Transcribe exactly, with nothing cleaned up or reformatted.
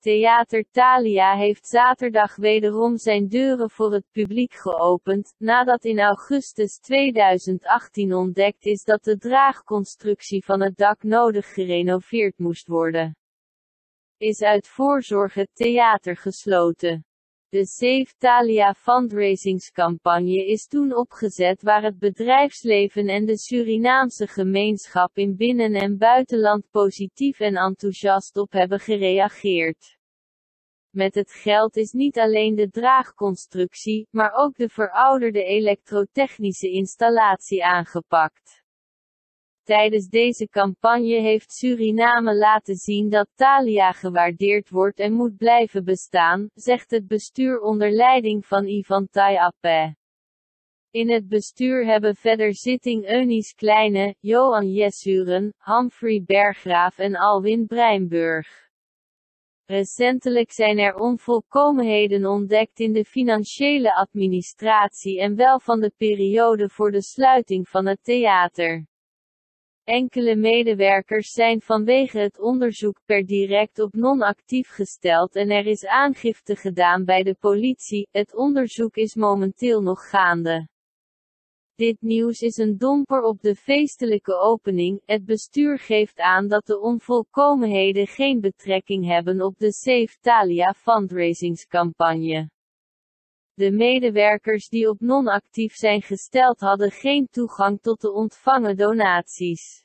Theater Thalia heeft zaterdag wederom zijn deuren voor het publiek geopend, nadat in augustus tweeduizend achttien ontdekt is dat de draagconstructie van het dak nodig gerenoveerd moest worden. Is uit voorzorg het theater gesloten. De Save Thalia fundraisingscampagne is toen opgezet waar het bedrijfsleven en de Surinaamse gemeenschap in binnen- en buitenland positief en enthousiast op hebben gereageerd. Met het geld is niet alleen de draagconstructie, maar ook de verouderde elektrotechnische installatie aangepakt. Tijdens deze campagne heeft Suriname laten zien dat Thalia gewaardeerd wordt en moet blijven bestaan, zegt het bestuur onder leiding van Ivan Taiape. In het bestuur hebben verder zitting Eunice Kleine, Johan Jessuren, Humphrey Berggraaf en Alwin Breinburg. Recentelijk zijn er onvolkomenheden ontdekt in de financiële administratie en wel van de periode voor de sluiting van het theater. Enkele medewerkers zijn vanwege het onderzoek per direct op non-actief gesteld en er is aangifte gedaan bij de politie. Het onderzoek is momenteel nog gaande. Dit nieuws is een domper op de feestelijke opening. Het bestuur geeft aan dat de onvolkomenheden geen betrekking hebben op de Save Thalia fundraisingscampagne. De medewerkers die op non-actief zijn gesteld hadden geen toegang tot de ontvangen donaties.